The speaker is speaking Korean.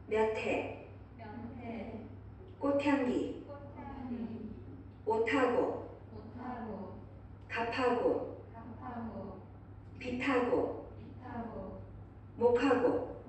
몇 해, 명태, 꽃향기, 꽃향기, 옷하고, 옷하고, 갑하고, 갑하고, 빛하고, 빛하고, 목하고,